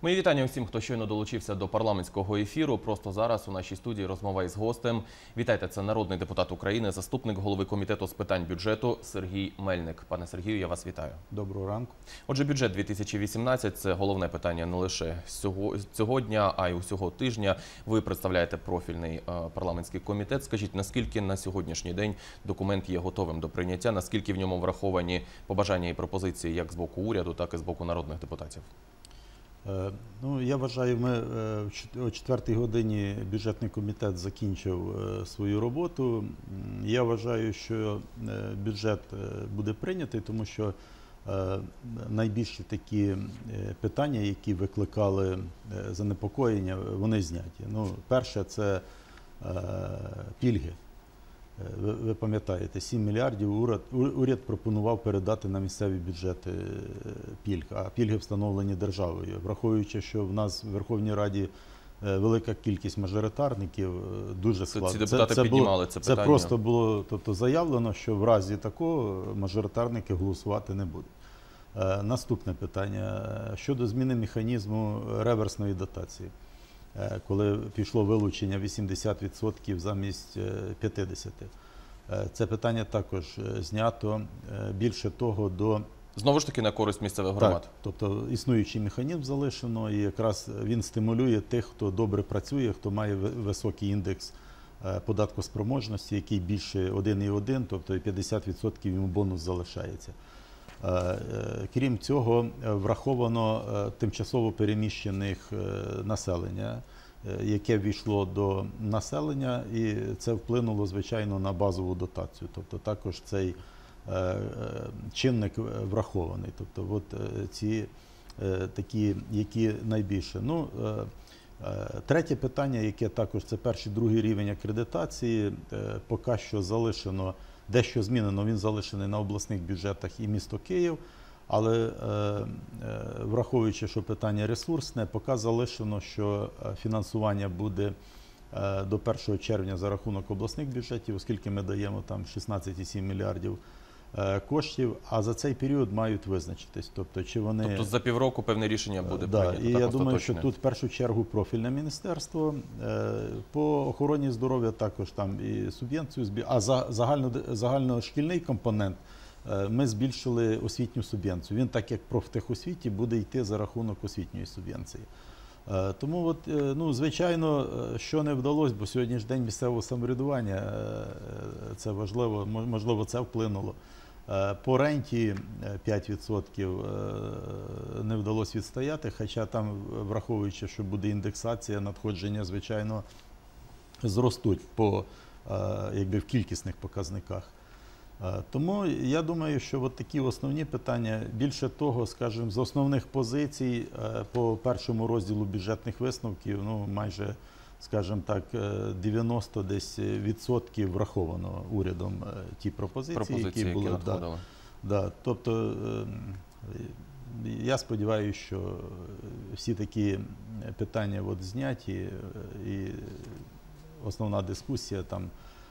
Мої вітання усім, хто щойно долучився до парламентського ефіру. Просто зараз у нашій студії розмова із гостем. Вітайте, це народний депутат України, заступник голови комітету з питань бюджету Сергій Мельник. Пане Сергію, я вас вітаю. Доброго ранку. Отже, бюджет 2018 – це головне питання не лише цього дня, а й усього тижня. Ви представляєте профільний парламентський комітет. Скажіть, наскільки на сьогоднішній день документ є готовим до прийняття, наскільки в ньому враховані побажання і пропозиції як з боку уряду, так і з боку народних депутатів? Я вважаю, ми о 4-й годині бюджетний комітет закінчив свою роботу. Я вважаю, що бюджет буде прийнятий, тому що найбільші такі питання, які викликали занепокоєння, вони зняті. Перше – це пільги. Ви пам'ятаєте, 7 мільярдів уряд пропонував передати на місцеві бюджети пільг, а пільги встановлені державою. Враховуючи, що в нас в Верховній Раді велика кількість мажоритарників, дуже складно. Ці депутати піднімали це питання. Це просто було заявлено, що в разі такого мажоритарники голосувати не будуть. Наступне питання щодо зміни механізму реверсної дотації. Коли пішло вилучення 80% замість 50%. Це питання також знято. Більше того, знову ж таки на користь місцевих громад. Так, тобто існуючий механізм залишено, і якраз він стимулює тих, хто добре працює, хто має високий індекс податкоспроможності, який більше 1,1, тобто 50% йому бонус залишається. Крім цього, враховано тимчасово переміщених населення, яке ввійшло до населення, і це вплинуло, звичайно, на базову дотацію. Тобто також цей чинник врахований. Тобто ці такі, які найбільше. Третє питання, яке також це перший, другий рівень акредитації, поки що залишено, дещо змінено, він залишений на обласних бюджетах і місто Київ, але враховуючи, що питання ресурсне, поки залишено, що фінансування буде до 1 червня за рахунок обласних бюджетів, оскільки ми даємо там 16,7 мільярдів коштів, а за цей період мають визначитись. Тобто за півроку певне рішення буде прийнято. І я думаю, що тут в першу чергу профільне міністерство, по охороні здоров'я також там і субвенцію, а загальношкільний компонент ми збільшили освітню субвенцію. Він, так як профтехосвіті, буде йти за рахунок освітньої субвенції. Тому, звичайно, що не вдалося, бо сьогодні ж день місцевого самоврядування, це важливо, можливо, це вплинуло. По ренті 5% не вдалося відстояти, хоча там, враховуючи, що буде індексація, надходження, звичайно, зростуть в кількісних показниках. Тому я думаю, що такі основні питання, більше того, скажімо, з основних позицій по першому розділу бюджетних висновків, майже, скажімо так, 90% враховано урядом ті пропозиції, які були надходили. Тобто, я сподіваюся, що всі такі питання зняті і основна дискусія там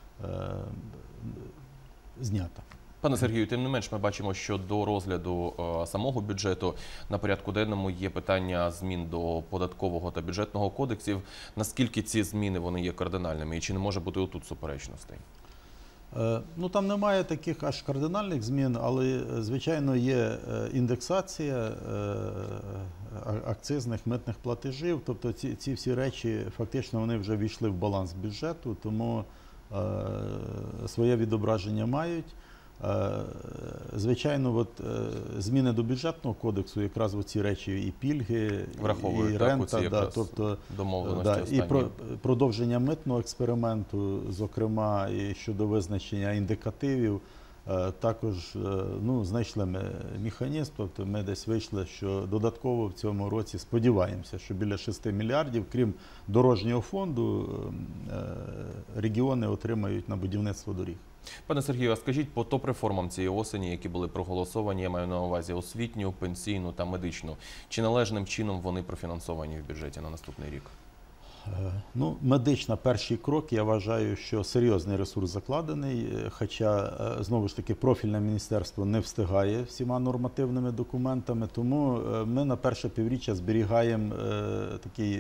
знята. Пане Сергію, тим не менш, ми бачимо, що до розгляду самого бюджету на порядку денному є питання змін до податкового та бюджетного кодексів. Наскільки ці зміни вони є кардинальними і чи не може бути отут суперечностей? Там немає таких аж кардинальних змін, але, звичайно, є індексація акцизних, митних платежів. Тобто ці всі речі, фактично, вони вже війшли в баланс бюджету, тому своє відображення мають. Звичайно, зміни до бюджетного кодексу, якраз ці речі і пільги, і рента, тобто і продовження митного експерименту, зокрема, і щодо визначення індикативів, також знайшли ми механізм, тобто ми десь вийшли, що додатково в цьому році сподіваємося, що біля 6 мільярдів, крім дорожнього фонду, регіони отримають на будівництво доріг. Пане Сергію, а скажіть по топ-реформам цієї осені, які були проголосовані, я маю на увазі освітню, пенсійну та медичну, чи належним чином вони профінансовані в бюджеті на наступний рік? Ну, медична перший крок, я вважаю, що серйозний ресурс закладений, хоча, знову ж таки, профільне міністерство не встигає всіма нормативними документами, тому ми на перше півріччя зберігаємо такий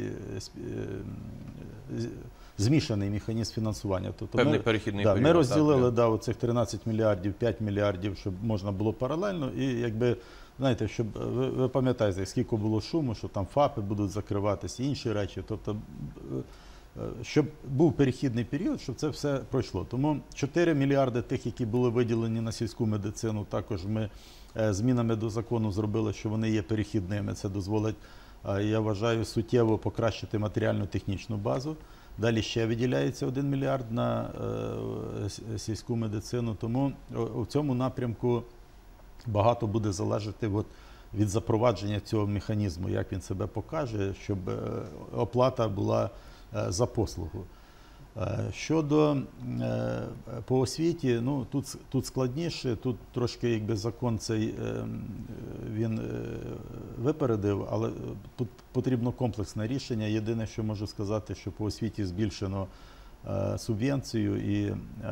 змішаний механізм фінансування. Тобто Певний перехідний період. Ми розділили оцих 13 мільярдів, 5 мільярдів, щоб можна було паралельно, і якби, знаєте, щоб ви пам'ятаєте, скільки було шуму, що там ФАПи будуть закриватися, інші речі. Тобто, щоб був перехідний період, щоб це все пройшло. Тому 4 мільярди тих, які були виділені на сільську медицину, також ми змінами до закону зробили, що вони є перехідними. Це дозволить, я вважаю, суттєво покращити матеріально-технічну базу. Далі ще виділяється 1 мільярд на сільську медицину. Тому у цьому напрямку багато буде залежати від запровадження цього механізму, як він себе покаже, щоб оплата була за послугу. Щодо по освіті, ну, тут складніше, тут трошки якби закон цей він випередив, але тут потрібно комплексне рішення. Єдине, що можу сказати, що по освіті збільшено субвенцію і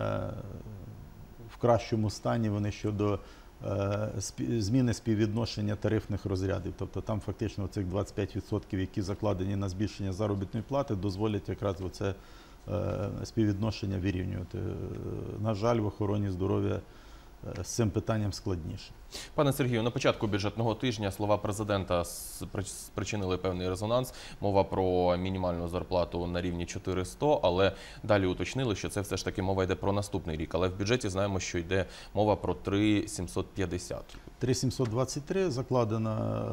в кращому стані вони щодо зміни співвідношення тарифних розрядів. Тобто там фактично цих 25%, які закладені на збільшення заробітної плати, дозволять якраз оце співвідношення вирівнювати. На жаль, в охороні здоров'я з цим питанням складніше. Пане Сергію, на початку бюджетного тижня слова президента спричинили певний резонанс. Мова про мінімальну зарплату на рівні 400, але далі уточнили, що це все ж таки мова йде про наступний рік. Але в бюджеті знаємо, що йде мова про 3750. 3723 закладена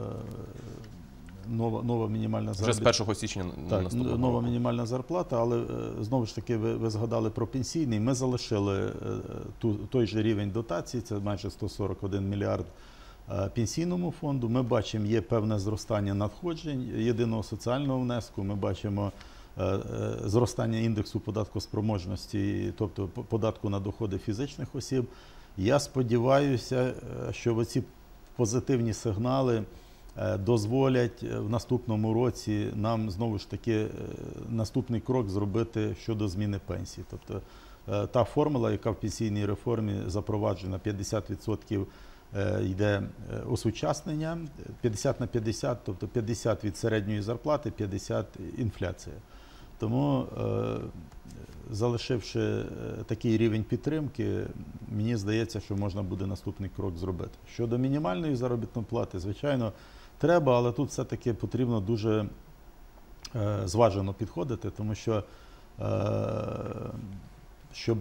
нова мінімальна зарплата. Вже з 1 січня наступного року. Нова мінімальна зарплата, але знову ж таки ви згадали про пенсійний. Ми залишили той же рівень дотацій, це майже 141 мільярд пенсійному фонду. Ми бачимо, є певне зростання надходжень єдиного соціального внеску. Ми бачимо зростання індексу податкоспроможності, тобто податку на доходи фізичних осіб. Я сподіваюся, що ці позитивні сигнали дозволять в наступному році нам знову ж таки наступний крок зробити щодо зміни пенсії. Тобто та формула, яка в пенсійній реформі запроваджена, 50% йде осучаснення, 50 на 50, тобто 50 від середньої зарплати, 50 інфляція. Тому, залишивши такий рівень підтримки, мені здається, що можна буде наступний крок зробити. Щодо мінімальної заробітної плати, звичайно, треба, але тут все-таки потрібно дуже зважено підходити, тому що, щоб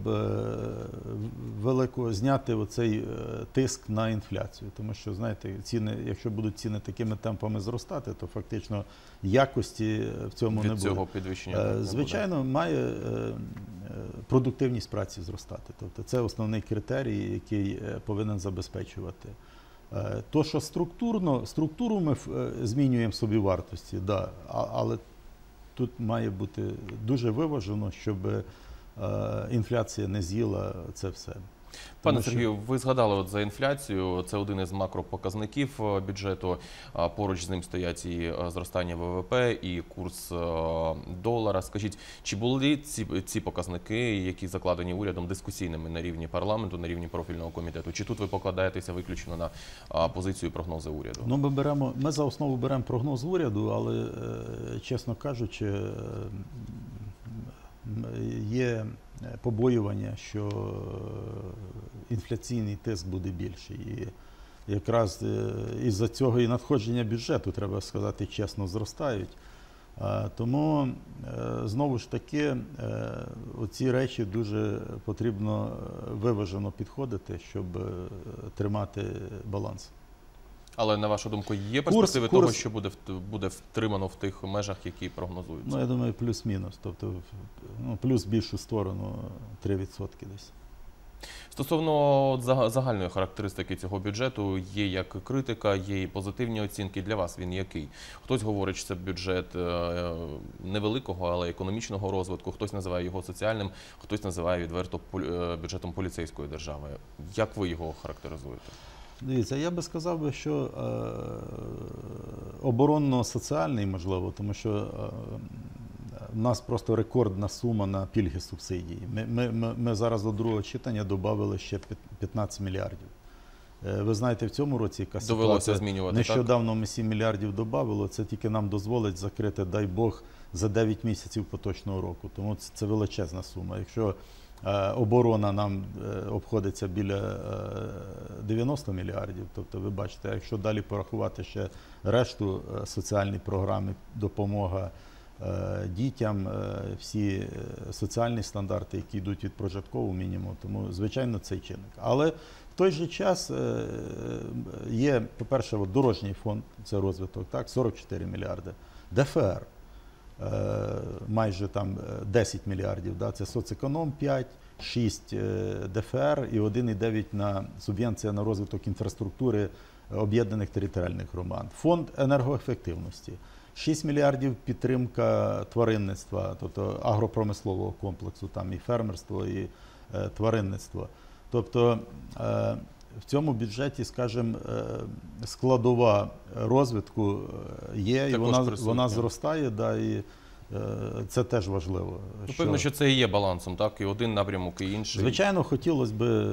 зняти оцей тиск на інфляцію. Тому що, знаєте, ціни, якщо будуть ціни такими темпами зростати, то фактично якості в цьому не буде. Від цього підвищення звичайно, має продуктивність праці зростати. Тобто це основний критерій, який повинен забезпечувати. То, що структуру ми змінюємо собівартості, да, але тут має бути дуже виважено, щоб інфляція не з'їла це все. Пане Сергію, ви згадали за інфляцію, це один із макропоказників бюджету, поруч з ним стоять і зростання ВВП, і курс долара. Скажіть, чи були ці показники, які закладені урядом, дискусійними на рівні парламенту, на рівні профільного комітету? Чи тут ви покладаєтеся виключно на позицію прогнози уряду? Ну, ми за основу беремо прогноз уряду, але, чесно кажучи, є побоювання, що інфляційний тиск буде більший. І якраз із-за цього і надходження бюджету, треба сказати чесно, зростають. Тому, знову ж таки, оці речі дуже потрібно виважено підходити, щоб тримати баланс. Але, на вашу думку, є перспективи того, що буде втримано в тих межах, які прогнозуються? Ну, я думаю, плюс-мінус. Тобто, плюс в більшу сторону 3% десь. Стосовно загальної характеристики цього бюджету, є як критика, є і позитивні оцінки. Для вас він який? Хтось говорить, що це бюджет невеликого, але економічного розвитку, хтось називає його соціальним, хтось називає відверто бюджетом поліцейської держави. Як ви його характеризуєте? Дивіться, я би сказав, що оборонно-соціальний, можливо, тому що у нас просто рекордна сума на пільги субсидії. Ми зараз до другого читання додали ще 15 мільярдів. Ви знаєте, в цьому році яка Довелося ситуація? змінювати, Нещодавно ми 7 мільярдів додали, це тільки нам дозволить закрити, дай Бог, за 9 місяців поточного року. Тому це величезна сума. Якщо оборона нам обходиться біля 90 мільярдів, тобто ви бачите, якщо далі порахувати ще решту соціальні програми, допомога дітям, всі соціальні стандарти, які йдуть від прожиткового мінімуму, тому, звичайно, цей чинник. Але в той же час є, по-перше, дорожній фонд, це розвиток, так, 44 мільярди, ДФР, майже там 10 мільярдів, да, це соцеконом 5, 6 ДФР і 1,9 на субвенція на розвиток інфраструктури об'єднаних територіальних громад. Фонд енергоефективності. 6 мільярдів підтримка тваринництва, тобто агропромислового комплексу, там і фермерство, і тваринництво. Тобто в цьому бюджеті, скажімо, складова розвитку є, і вона зростає, да, і це теж важливо. Ну, певно, що це і є балансом, так? І один напрямок, і інший. Звичайно, хотілося б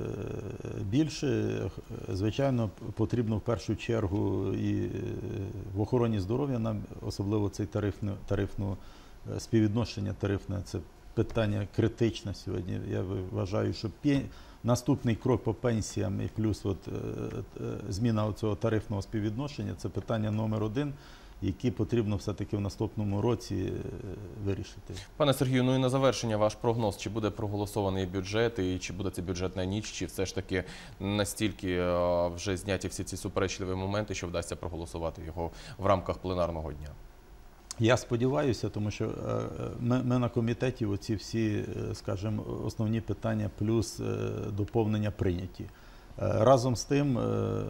більше. Звичайно, потрібно в першу чергу і в охороні здоров'я нам, особливо це тарифне співвідношення тарифне, це питання критичне сьогодні. Я вважаю, що наступний крок по пенсіям і плюс зміна цього тарифного співвідношення – це питання номер один, які потрібно все-таки в наступному році вирішити. Пане Сергію, ну і на завершення ваш прогноз, чи буде проголосований бюджет, і чи буде це бюджетна ніч, чи все ж таки настільки вже зняті всі ці суперечливі моменти, що вдасться проголосувати його в рамках пленарного дня? Я сподіваюся, тому що ми на комітеті оці всі, скажімо, основні питання плюс доповнення прийняті. Разом з тим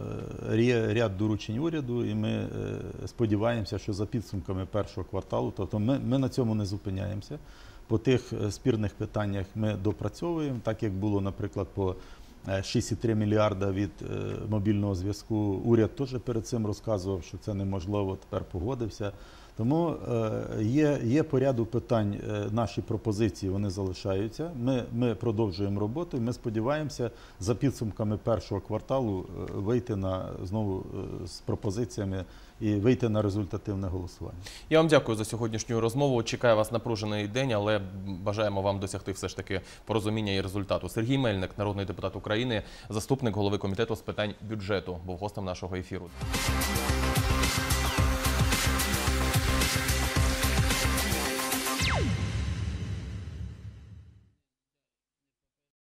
є ряд доручень уряду, і ми сподіваємося, що за підсумками першого кварталу, тобто ми на цьому не зупиняємося. По тих спірних питаннях ми допрацьовуємо, так як було, наприклад, по 6,3 мільярда від мобільного зв'язку. Уряд теж перед цим розказував, що це неможливо, тепер погодився. Тому є по ряду питань, наші пропозиції, вони залишаються. Ми продовжуємо роботу і ми сподіваємося за підсумками першого кварталу вийти знову з пропозиціями і вийти на результативне голосування. Я вам дякую за сьогоднішню розмову. Чекаю вас напружений день, але бажаємо вам досягти все ж таки порозуміння і результату. Сергій Мельник, народний депутат України, заступник голови комітету з питань бюджету, був гостем нашого ефіру.